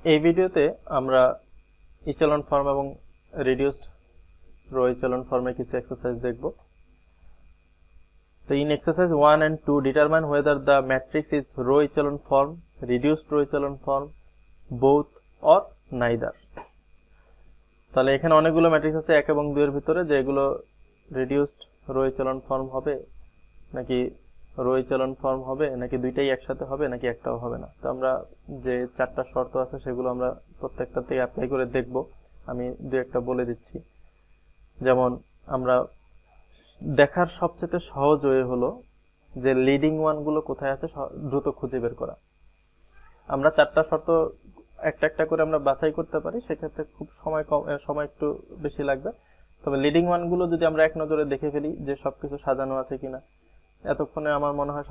এই ভিডিওতে আমরা ইচেলন ফর্ম এবং রিডিউসড রো ইচেলন ফর্মে কিছু এক্সারসাইজ দেখব। So in exercise 1 and 2, determine whether the matrix is row echelon form, reduced row echelon form, both or neither. তাহলে এখানে অনেকগুলো ম্যাট্রিক্স আছে 1 এবং 2 এর ভিতরে, যে এগুলো রিডিউসড রো echelon ফর্ম হবে নাকি রো echelon ফর্ম হবে নাকি দুইটাই একসাথে হবে নাকি একটাও হবে না। তো আমরা যে চারটা শর্ত আছে সেগুলো আমরা প্রত্যেকটা থেকে অ্যাপ্লাই করে দেখব। আমি দুই একটা বলে দিচ্ছি। যেমন আমরা দেখার সবচেয়ে সহজ ওয়ে হলো যে লিডিং ওয়ান গুলো কোথায় আছে দ্রুত খুঁজে বের করা। আমরা চারটা শর্ত একটা একটা করে আমরা বাছাই করতে পারি, সেক্ষেত্রে খুব সময় একটু বেশি লাগবে। তবে লিডিং ওয়ান গুলো যদি আমরা এক নজরে দেখে ফেলি যে সবকিছু সাজানো আছে কিনা, এতক্ষণে আমার মনে হয়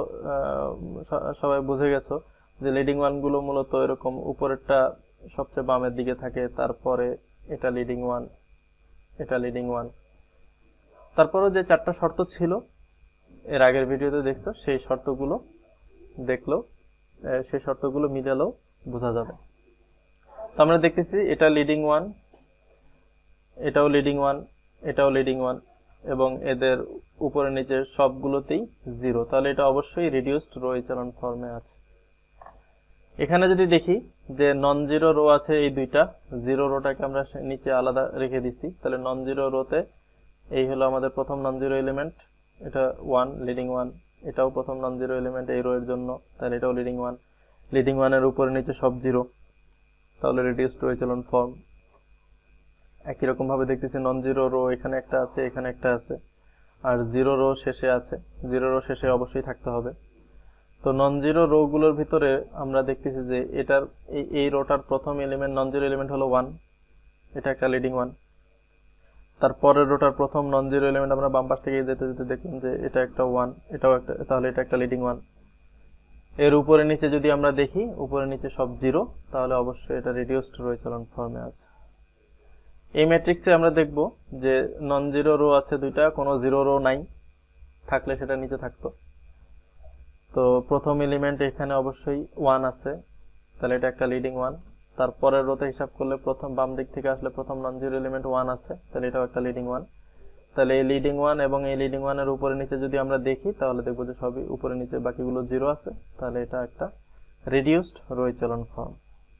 সবাই বুঝে গেছো যে লিডিং ওয়ান গুলো মূলত এরকম উপরেরটা সবচেয়ে বামের দিকে থাকে, তারপরে এটা লিডিং ওয়ান, এটা লিডিং ওয়ান। তারপরে যে চারটা শর্ত ছিল এর আগের ভিডিওতে দেখছো, সেই শর্তগুলো দেখলেও সেই শর্তগুলো মিলালেও বোঝা যাবে। তো আমরা দেখতেছি এটা লিডিং ওয়ান, এটাও লিডিং ওয়ান, এটাও লিডিং ওয়ান, এবং এদের উপরে নিচে সবগুলোতেই জিরো। তাহলে এটা অবশ্যই রিডিউসড রো ইচেলন ফর্মে আছে। এখানে যদি দেখি যে নন জিরো রো আছে এই দুইটা, জিরো রোটাকে আমরা নিচে আলাদা রেখে দিছি। তাহলে নন জিরো রোতে এই হলো আমাদের প্রথম নন জিরো এলিমেন্ট, এটা 1 লিডিং 1, এটাও প্রথম নন জিরো এলিমেন্ট এই রো এর জন্য, তাহলে এটাও লিডিং 1। লিডিং 1 এর উপরে নিচে সব জিরো, তাহলে রিডিউসড রো ইচেলন ফর্ম। একই রকম ভাবে দেখতেছি নন জিরো রো এখানে একটা আছে, এখানে একটা আছে, আর জিরো রো শেষে আছে। জিরো রো শেষে অবশ্যই থাকতে হবে। তো নন জিরো রো গুলোর ভিতরে আমরা দেখতেছি যে এটার এই রোটার প্রথম এলিমেন্ট নন জিরো এলিমেন্ট হলো 1, এটা একটা লিডিং 1। তারপরের রোটার প্রথম নন জিরো এলিমেন্ট আমরা বাম পাশ থেকে যেতে যেতে দেখলাম যে এটা একটা 1, এটাও একটা, তাহলে এটা একটা লিডিং 1। এর উপরে নিচে যদি আমরা দেখি উপরে নিচে সব জিরো, তাহলে অবশ্যই এটা রিডিউসড রো ইচেলন ফর্মে আছে। এই ম্যাট্রিক্সে আমরা দেখব যে নন জিরো রো আছে দুইটা, কোনো জিরো রো নাই, থাকলে সেটা নিচে থাকতো। তো প্রথম এলিমেন্ট এখানে অবশ্যই 1 আছে, তাহলে এটা একটা লিডিং 1। তারপরের রোতে হিসাব করলে প্রথম বাম দিক থেকে আসলে প্রথম নন জিরো এলিমেন্ট 1 আছে, তাহলে এটাও একটা লিডিং 1। তাহলে এই লিডিং 1 এবং এই লিডিং 1 এর উপরে নিচে যদি আমরা দেখি, তাহলে দেখব যে সবই উপরে নিচে বাকিগুলো জিরো আছে, তাহলে এটা একটা রিডিউসড রো ইচেলন ফর্ম।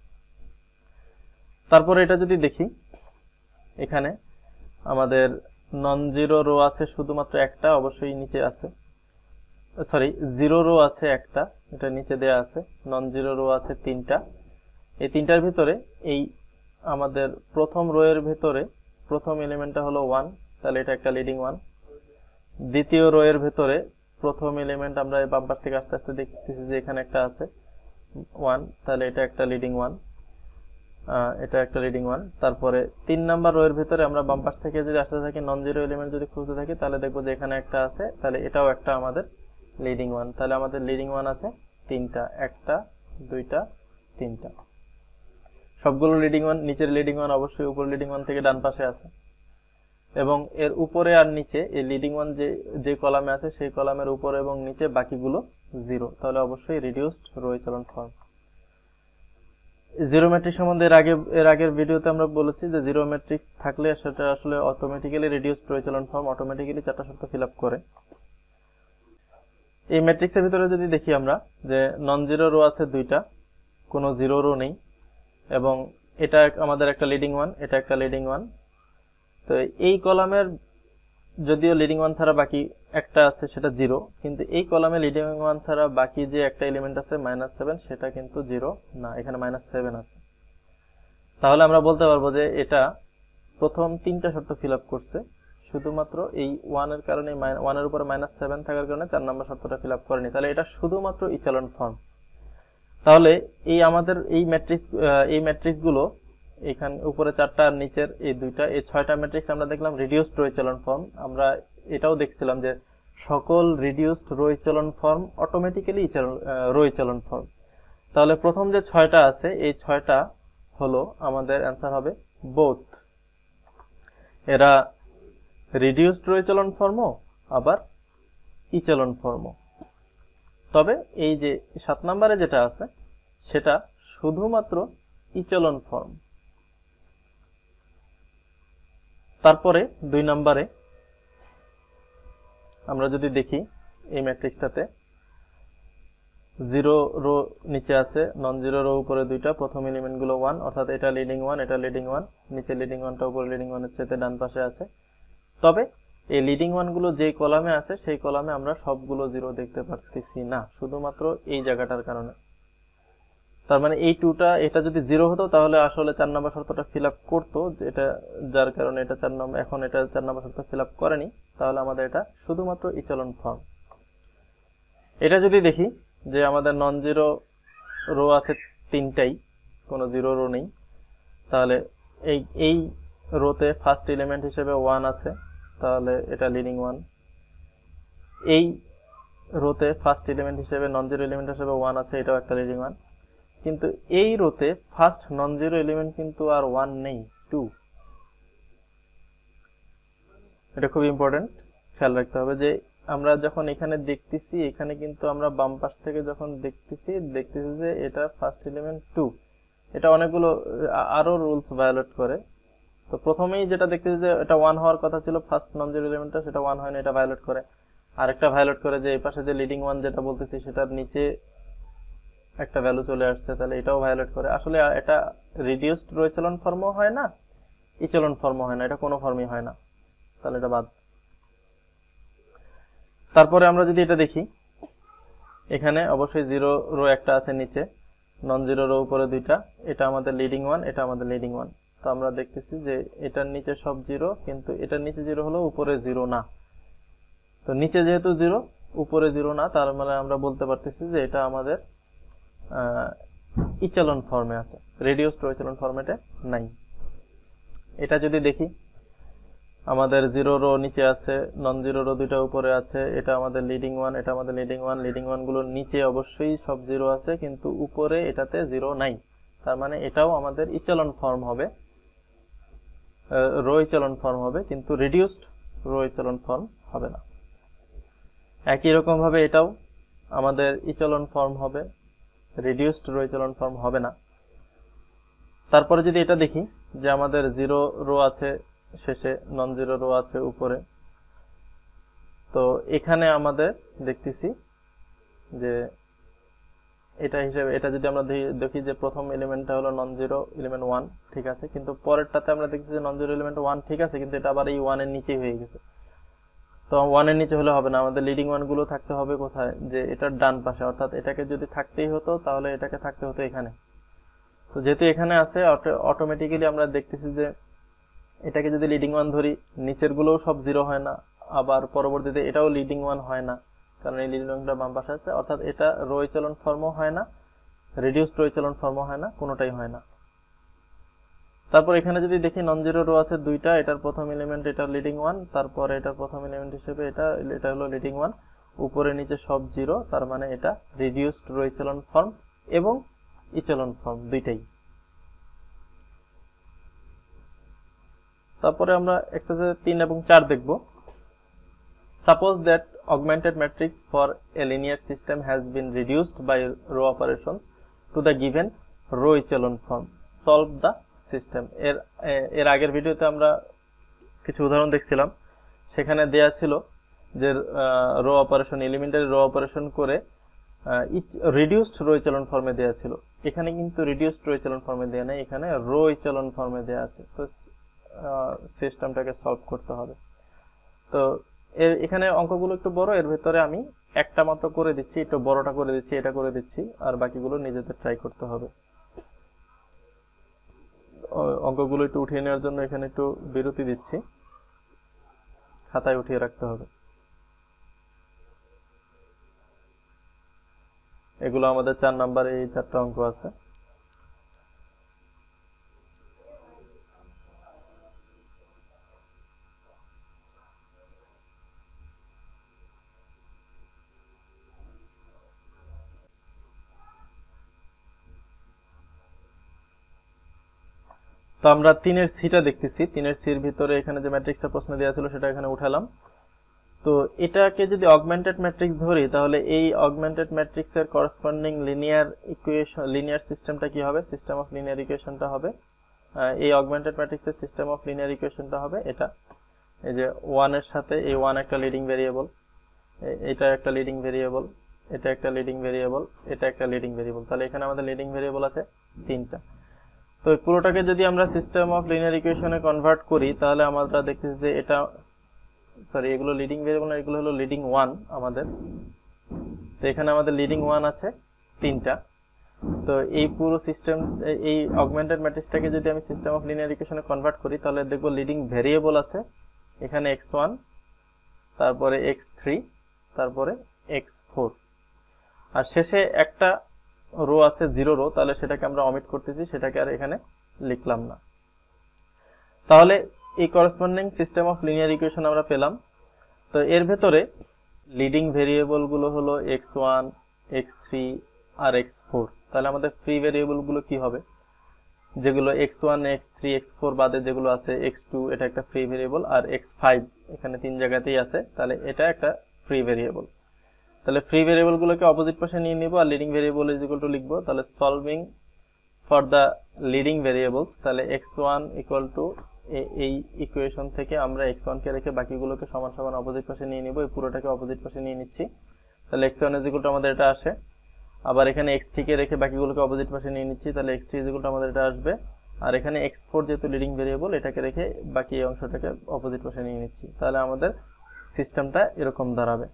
তারপরে এটা যদি দেখি, এখানে আমাদের নন জিরো রো আছে শুধুমাত্র একটা, অবশ্যই নিচে আছে, সরি জিরো রো আছে একটা, এটা নিচে দেয়া আছে। নন জিরো রো আছে 3টা, এই 3টার ভিতরে এই আমাদের প্রথম রো এর ভিতরে প্রথম এলিমেন্টটা হলো 1, তাহলে এটা একটা লিডিং 1। দ্বিতীয় রো এর ভিতরে প্রথম এলিমেন্ট আমরা বাম পাশ থেকে আস্তে আস্তে দেখতেছি যে এখানে একটা আছে 1, তাহলে এটা একটা লিডিং 1, এটা একটা লিডিং 1। তারপরে 3 নাম্বার রো এর ভিতরে আমরা বাম পাশ থেকে যদি আসতে থাকি নন জিরো এলিমেন্ট যদি খুঁজতে থাকি, তাহলে দেখবো যে এখানে একটা আছে, তাহলে এটাও একটা আমাদের লিডিং 1। তাহলে আমাদের লিডিং 1 আছে 3টা, একটা, দুইটা, 3টা, সবগুলো লিডিং 1। নিচের লিডিং 1 অবশ্যই উপর লিডিং 1 থেকে ডান পাশে আছে, এবং এর উপরে আর নিচে এই লিডিং 1 যে কলামে আছে সেই কলামের উপরে এবং নিচে বাকিগুলো জিরো, তাহলে অবশ্যই reduced row echelon form. Zero matrix সম্বন্ধে এর আগের ভিডিওতে আমরা বলেছি যে জিরো ম্যাট্রিক্স থাকলে সেটা আসলে automatically reduced row echelon form automatically চারটা শর্ত ফিল আপ করে। এই ম্যাট্রিক্সের ভিতরে যদি দেখি আমরা যে নন জিরো রো আছে দুইটা, কোনো জিরো রো নেই, এবং এটা আমাদের একটা লিডিং 1, এটা একটা লিডিং 1। তো এই কলামের যদিও লিডিং 1 ছাড়া বাকি একটা আছে সেটা জিরো, কিন্তু এই কলামে লিডিং 1 ছাড়া বাকি যে একটা এলিমেন্ট আছে -7, সেটা কিন্তু জিরো না, এখানে -7 আছে। তাহলে আমরা বলতে পারবো যে এটা প্রথম 3টা শর্ত ফিল আপ করছে, শুধুমাত্র এই 1 এর কারণে, 1 এর উপরে -7 থাকার কারণে 4 নম্বর শর্তটা ফিল আপ করেনি, তাহলে এটা শুধুমাত্র ইচেলন ফর্ম। তাহলে এই আমাদের এই ম্যাট্রিক্স গুলো এখানে উপরে 4টা আর নিচের এই দুইটা, এই 6টা ম্যাট্রিক্স আমরা দেখলাম রিডিউসড রো ইচেলন ফর্ম। আমরা এটাও দেখছিলাম যে সকল reduced row echelon form automatically row echelon form. তাহলে প্রথম যে 6টা আছে এই 6টা হলো আমাদের অ্যান্সার হবে বোথ। এরা রিডিউসড রো ইচেলন ফর্মও আবার ইচেলন ফর্মও। তবে এই যে 7 নম্বরে যেটা আছে সেটা শুধুমাত্র ইচেলন ফর্ম। তারপরে 2 নম্বরে আমরা যদি দেখি এই ম্যাট্রিক্সটাতে 0 রো নিচে আছে, নন জিরো রো উপরে দুইটা, প্রথম এলিমেন্টগুলো 1, অর্থাৎ এটা লিডিং 1, এটা লিডিং 1, নিচে লিডিং 1টা উপরে লিডিং 1 এর চেয়ে ডান পাশে আছে। তবে এই লিডিং 1 গুলো যেই কলামে আছে সেই কলামে আমরা সবগুলো 0 দেখতে পারতেছি না, শুধুমাত্র এই জায়গাটার কারণে। তার মানে এই 2টা, এটা যদি 0 হতো তাহলে আসলে 4 নম্বর শর্তটা ফিল আপ করতো, এটা যার কারণে এটা 4 নম্বর, এখন এটা 4 নম্বর শর্ত ফিল আপ করেনি, তাহলে আমাদের এটা শুধুমাত্র ইচেলন ফর্ম। এটা যদি দেখি যে আমাদের নন জিরো রো আছে 3টাই, কোনো 0 রো নেই, তাহলে এই রোতে ফার্স্ট এলিমেন্ট হিসেবে 1 আছে, তাহলে এটা লিডিং 1। এই রোতে ফার্স্ট এলিমেন্ট হিসেবে নন জিরো এলিমেন্ট হিসেবে 1 আছে, এটাও একটা লিডিং 1। কিন্তু এই রোতে ফার্স্ট নন জিরো এলিমেন্ট কিন্তু আর 1 নেই, 2। এটা খুব ইম্পর্টেন্ট, খেয়াল রাখতে হবে যে আমরা যখন এখানে দেখতেছি, এখানে কিন্তু আমরা বাম পাশ থেকে যখন দেখতেছি যে এটা ফার্স্ট এলিমেন্ট 2, এটা অনেকগুলো আরো রুলস ভায়োলেট করে। তো প্রথমেই যেটা দেখতেছি যে এটা 1 হওয়ার কথা ছিল, ফার্স্ট নন জিরো এলিমেন্টটা, সেটা 1 হয় না, এটা ভায়োলেট করে। আরেকটা ভায়োলেট করে যে এই পাশে যে লিডিং 1 যেটা বলতেছি সেটার নিচে একটা ভ্যালু চলে আসছে, তাহলে এটাও ভায়োলেট করে। আসলে এটা রিডিউসড রো ইচেলন ফর্মও হয় না, ইচেলন ফর্মও হয় না, এটা কোনো ফর্মই হয় না, তাহলে এটা বাদ। তারপরে আমরা যদি এটা দেখি, এখানে অবশ্যই 0 রো একটা আছে নিচে, নন জিরো রো উপরে দুইটা, এটা আমাদের লিডিং 1, এটা আমাদের লিডিং 1। তো আমরা দেখতেছি যে এটার নিচে সব 0, কিন্তু এটার নিচে 0 হলো, উপরে 0 না। তো নিচে যেহেতু 0, উপরে 0 না, তার মানে আমরা বলতে পারতেছি যে এটা আমাদের ইচেলন ফর্মে আছে, রিডিউসড রো ইচেলন ফরম্যাটে নাই। এটা যদি দেখি, আমাদের 0 রো নিচে আছে, নন জিরো রো দুইটা উপরে আছে, এটা আমাদের লিডিং 1, এটা আমাদের লিডিং 1। লিডিং 1 গুলোর নিচে অবশ্যই সব 0 আছে, কিন্তু উপরে এটাতে 0 নাই, তার মানে এটাও আমাদের ইচেলন ফর্ম হবে, রো ইচেলন ফর্ম হবে, কিন্তু রিডিউসড রো ইচেলন ফর্ম হবে না। একই রকম ভাবে এটাও আমাদের ইচেলন ফর্ম হবে, রিডিউসড রো ইচেলন ফর্ম হবে না। তারপরে যদি এটা দেখি যে আমাদের 0 রো আছে শেষে, নন জিরো রো আছে উপরে, তো এখানে আমাদের দেখতেছি যে এটা হিসেবে, এটা যদি আমরা দেখি যে প্রথম এলিমেন্টটা হলো নন জিরো এলিমেন্ট 1, ঠিক আছে, কিন্তু পরেরটাতে আমরা দেখছি যে নন জিরো এলিমেন্ট 1 ঠিক আছে, কিন্তু এটা আবার এই 1 এর নিচেই হয়ে গেছে। তো 1 এর নিচে হলে হবে না, আমাদের লিডিং 1 গুলো থাকতে হবে কোথায়, যে এটার ডান পাশে, অর্থাৎ এটাকে যদি থাকতেই হতো তাহলে এটাকে থাকতে হতো এখানে। তো যেহেতু এখানে আছে, অটোমেটিক্যালি আমরা দেখতেছি যে এটাকে যদি লিডিং 1 ধরি, নিচের গুলোও সব 0 হয় না, আবার পরবর্তীতে এটাও লিডিং 1 হয় না, কারণ এই লিডিং 1টা বাম পাশে আছে, অর্থাৎ এটা রো ইচেলন ফর্মও হয় না, রিডিউসড রো ইচেলন ফর্মও হয় না, কোনোটাই হয় না। তারপর এখানে যদি দেখি নন জিরো রো আছে দুইটা, এটার প্রথম এলিমেন্ট এটা লিডিং 1, তারপর এটার প্রথম এলিমেন্ট হিসেবে এটা হলো লিডিং 1, উপরে নিচে সব 0, তার মানে এটা রিডিউসড রো ইচেলন ফর্ম এবং ইচেলন ফর্ম দুইটাই। তারপরে আমরা এক্সারসাইজ 3 এবং 4 দেখব। Suppose that augmented matrix for a linear system has been reduced by row operations to the given row echelon form, solve the system. এর আগের ভিডিওতে আমরা কিছু উদাহরণ দেখছিলাম, সেখানে দেয়া ছিল যে row operation, elementary row operation করে রিডিউসড রো ইচেলন ফর্মে দেয়া ছিল। এখানে কিন্তু রিডিউসড রো ইচেলন ফর্মে দেয়া নেই, এখানে রো ইচেলন ফর্মে দেয়া আছে। তো সিস্টেমটাকে সলভ করতে হবে। তো এখানে অঙ্কগুলো একটু বড়, এর ভেতরে আমি একটা মাত্র করে দিচ্ছি, একটু বড়টা করে দিচ্ছি, এটা করে দিচ্ছি, আর বাকিগুলো নিজেদের ট্রাই করতে হবে। অঙ্কগুলো একটু উঠিয়ে নেওয়ার জন্য এখানে একটু বিরতি দিচ্ছি, খাতায় উঠিয়ে রাখতে হবে। এগুলো আমাদের 4 নম্বরে এই 4টা অঙ্ক আছে। তো আমরা 3 এর সিটা দেখতেছি, 3 এর সির ভিতরে এখানে যে ম্যাট্রিক্সটা প্রশ্ন দেওয়া ছিল সেটা এখানে উঠালাম। তো এটাকে যদি অগমেন্টেড ম্যাট্রিক্স ধরি তাহলে এই অগমেন্টেড ম্যাট্রিক্সের করসপন্ডিং লিনিয়ার সিস্টেমটা কি হবে, সিস্টেম অফ লিনিয়ার ইকুয়েশনটা হবে, এই অগমেন্টেড ম্যাট্রিক্সের সিস্টেম অফ লিনিয়ার ইকুয়েশনটা হবে এটা, এই যে 1 এর সাথে এই 1 একটা লিডিং ভেরিয়েবল, এটা একটা লিডিং ভেরিয়েবল, এটা একটা লিডিং ভেরিয়েবল, এটা একটা লিডিং ভেরিয়েবল। তাহলে এখানে আমাদের লিডিং ভেরিয়েবল আছে 3টা। তো এই পুরোটাকে যদি আমরা সিস্টেম অফ লিনিয়ার ইকুয়েশনে কনভার্ট করি তাহলে আমরা দেখতেছি যে এটা, সরি এগুলো লিডিং ভেরিয়েবল না, এগুলো হলো লিডিং 1 আমাদের। তো এখানে আমাদের লিডিং 1 আছে 3টা। তো এই পুরো সিস্টেম, এই অগমেন্টেড ম্যাট্রিক্সটাকে যদি আমি সিস্টেম অফ লিনিয়ার ইকুয়েশনে কনভার্ট করি তাহলে দেখবো লিডিং ভেরিয়েবল আছে এখানে x1, তারপরে x3, তারপরে x4, আর শেষে একটা রো আছে 0 রো, তাহলে সেটাকে আমরা অমিট করতেছি, সেটাকে আর এখানে লিখলাম না। তাহলে এই corresponding system of linear equation আমরা পেলাম। তো এর ভেতরে লিডিং ভেরিয়েবল গুলো হলো x1, x3 আর x4। তাহলে আমাদের ফ্রি ভেরিয়েবল গুলো কি হবে, যেগুলো x1, x3, x4 বাদে যেগুলো আছে, x2 এটা একটা ফ্রি ভেরিয়েবল, আর x5 এখানে 3 জায়গাতেই আছে, তাহলে এটা একটা ফ্রি ভেরিয়েবল। তাহলে ফ্রি ভেরিয়েবল গুলোকে অপোজিট পাশে নিয়ে নিব আর leading variable is equal to লিখবো। তাহলে solving for the leading variables, তাহলে x1 ইকুয়াল টু এই ইকুয়েশন থেকে আমরা x1 কে রেখে বাকিগুলোকে সমান সমান অপোজিট পাশে নিয়ে নিব, এই পুরোটাকে অপোজিট পাশে নিয়ে নিচ্ছি। তাহলে x1 ইজ ইকুয়াল টু আমাদের এটা আসে, আবার এখানে x3 কে রেখে বাকিগুলোকে অপোজিট পাশে নিয়ে নিচ্ছি, তাহলে x3 ইজ ইকুয়াল টু আমাদের এটা আসবে, আর এখানে x4 যেহেতু লিডিং ভেরিয়েবল এটাকে রেখে বাকি এই অংশটাকে অপোজিট পাশে নিয়ে নিচ্ছি। তাহলে আমাদের সিস্টেমটা এরকম দাঁড়াবে।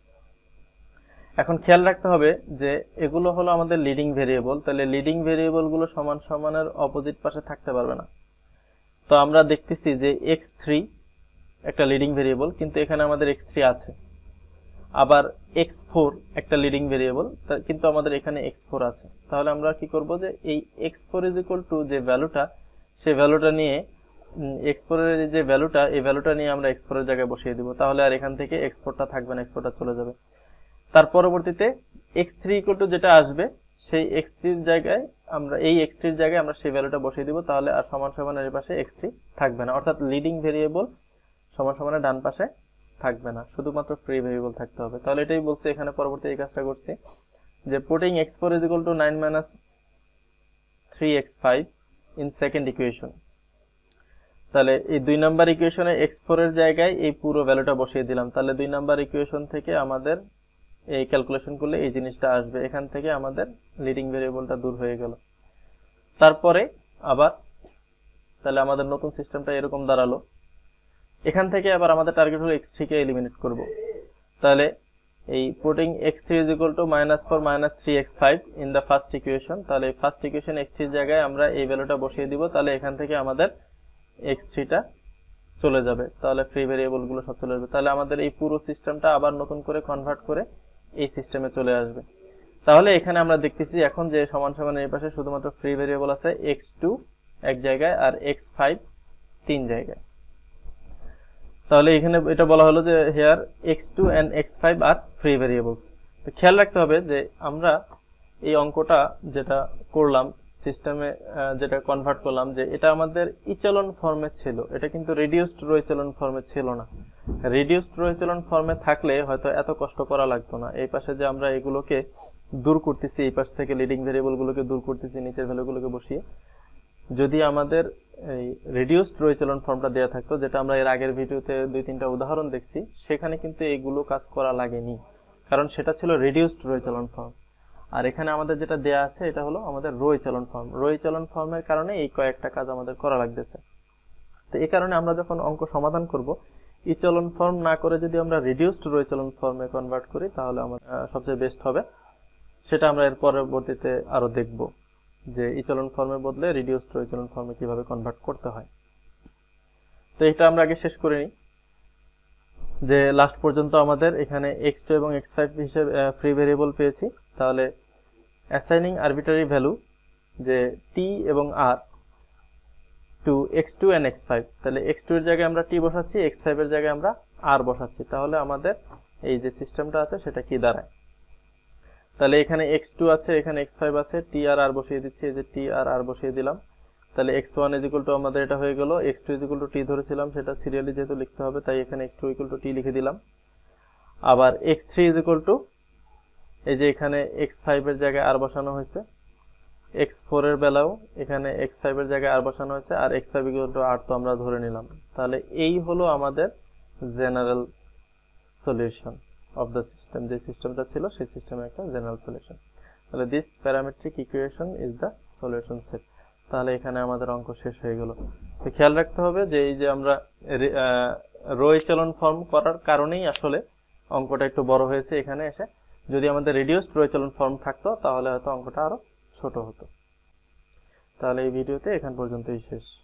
এখন খেয়াল রাখতে হবে যে এগুলো হলো আমাদের লিডিং ভেরিয়েবল, তাহলে লিডিং ভেরিয়েবল গুলো সমান সমানের অপোজিট পাশে থাকতে পারবে না। তো আমরা দেখতেছি যে x3 একটা লিডিং ভেরিয়েবল, কিন্তু এখানে আমাদের x3 আছে, আবার x4 একটা লিডিং ভেরিয়েবল, কিন্তু আমাদের এখানে x4 আছে। তাহলে আমরা কি করব যে এই x4 ইজ ইকুয়াল টু যে ভ্যালুটা, সেই ভ্যালুটা নিয়ে x4 এর যে ভ্যালুটা, এই ভ্যালুটা নিয়ে আমরা x4 এর জায়গায় বসিয়ে দিব। তাহলে আর এখান থেকে x4টা থাকবে না, x4টা চলে যাবে। তার পরবর্তীতে x3 ইকুয়াল টু যেটা আসবে সেই x3 এর জায়গায় আমরা সেই ভ্যালুটা বসিয়ে দিব। তাহলে আর সমান সমানের এই পাশে x3 থাকবে না, অর্থাৎ লিডিং ভেরিয়েবল সমান সমানের ডান পাশে থাকবে না, শুধুমাত্র ফ্রি ভেরিয়েবল থাকতে হবে। তাহলে এটাই বলছে এখানে, পরবর্তী এই কাজটা করছি যে putting x4 is equal to 9 minus 3x5 in second equation। তাহলে এই 2 নাম্বার ইকুয়েশনে x4 এর জায়গায় এই পুরো ভ্যালুটা বসিয়ে দিলাম। তাহলে 2 নাম্বার ইকুয়েশন থেকে আমাদের এই ক্যালকুলেশন করলে এই জিনিসটা আসবে, এখান থেকে আমাদের লিডিং ভেরিয়েবলটা দূর হয়ে গেল। তারপরে আবার তাহলে আমাদের নতুন সিস্টেমটা এরকম দাঁড়ালো। এখান থেকে আবার আমাদের টার্গেট হলো x3 কে এলিমিনেট করব। তাহলে এই putting x3 is equal to -4 minus 3x5 in the first equation। তাহলে ফার্স্ট ইকুয়েশন x3 এর জায়গায় আমরা এই ভ্যালুটা বসিয়ে দিব। তাহলে এখান থেকে আমাদের x3 টা চলে যাবে, তাহলে ফ্রি ভেরিয়েবল গুলো সব চলে যাবে। তাহলে আমাদের এই পুরো সিস্টেমটা আবার নতুন করে কনভার্ট করে এই সিস্টেমে চলে আসবে। তাহলে এখানে আমরা দেখতেছি এখন যে সমান সমান এই পাশে শুধুমাত্র ফ্রি ভেরিয়েবল আছে x2 এক জায়গায় আর x5 তিন জায়গায়। তাহলে এখানে এটা বলা হলো যে হিয়ার x2 and x5 আর ফ্রি ভেরিয়েবলস। তো খেয়াল রাখতে হবে যে আমরা এই অঙ্কটা যেটা করলাম সিস্টেমে, যেটা কনভার্ট করলাম, যে এটা আমাদের ইচেলন ফর্মে ছিল, এটা কিন্তু রিডিউসড রো ইচেলন ফর্মে ছিল না। রিডিউসড রো ইচেলন ফর্মে থাকলে হয়তো এত কষ্ট করা লাগতো না। এই পাশে যে আমরা এগুলোকে দূর করতেছি, এই পাশ থেকে লিডিং ভেরিয়েবল গুলোকে দূর করতেছি নিচের ভ্যালুগুলোকে বসিয়ে, যদি আমাদের এই রিডিউসড রো ইচেলন ফর্মটা দেয়া থাকতো, যেটা আমরা এর আগের ভিডিওতে 2-3টা উদাহরণ দেখছি, সেখানে কিন্তু এইগুলো কাজ করা লাগেনি, কারণ সেটা ছিল রিডিউসড রো ইচেলন ফর্ম। আর এখানে আমাদের যেটা দেয়া আছে এটা হলো আমাদের row echelon form. Row echelon ফর্মের কারণে এই কয়েকটা কাজ আমাদের করা লাগতেছে। তো এই কারণে আমরা যখন অঙ্ক সমাধান করব, ইচেলন ফর্ম না করে যদি আমরা রিডিউসড রো ইচেলন ফর্মে কনভার্ট করি তাহলে আমাদের সবচেয়ে বেস্ট হবে। সেটা আমরা এর পরবর্তীতে আরো দেখব যে ইচেলন ফর্মের বদলে রিডিউসড রো ইচেলন ফর্মে কিভাবে কনভার্ট করতে হয়। তো এটা আমরা আগে শেষ করে নিই, যে লাস্ট পর্যন্ত আমাদের এখানে x2 এবং x5 হিসেবে ফ্রি ভেরিয়েবল পেয়েছি। তাহলে অ্যাসাইনিং আরবিট্রারি ভ্যালু যে t এবং r to x2 and x5, তাহলে x2 এর জায়গায় আমরা t বসাচ্ছি, x5 এর জায়গায় আমরা r বসাচ্ছি। তাহলে আমাদের এই যে সিস্টেমটা আছে সেটা কি দাঁড়ায়, তাহলে এখানে x2 আছে, এখানে x5 আছে, t আর r বসিয়ে দিচ্ছি, এই যে t আর r বসিয়ে দিলাম। তাহলে x1 is equal to আমাদের এটা হয়ে গেল, x2 is equal to t ধরেছিলাম, সেটা সিরিয়ালি যেহেতু লিখতে হবে তাই এখানে x2 equal to t লিখে দিলাম। আবার x3 ইজ ইকুয়াল টু, এই যে এখানে x5 এর জায়গায় আর বসানো হয়েছে, x4 এর বেলাও এখানে x5 এর জায়গায় আর বসানো হয়েছে, আর x5 ইকুয়াল টু r তো আমরা ধরে নিলাম। তাহলে এই হলো আমাদের general solution of the system, যে সিস্টেমটা ছিল সেই সিস্টেমের একটা জেনারেল সলিউশন। তাহলে this parametric equation is the solution set. তাহলে এখানে আমাদের অঙ্ক শেষ হয়ে গেল। তো খেয়াল রাখতে হবে যে এই যে আমরা রো এচেলন ফর্ম করার কারণেই আসলে অঙ্কটা একটু বড় হয়েছে এখানে এসে। যদি আমাদের রিডিউসড রো এচেলন ফর্ম থাকতো তাহলে হয়তো অঙ্কটা আরো ছোট হতো। তাহলে এই ভিডিওতে এখান পর্যন্তই শেষ।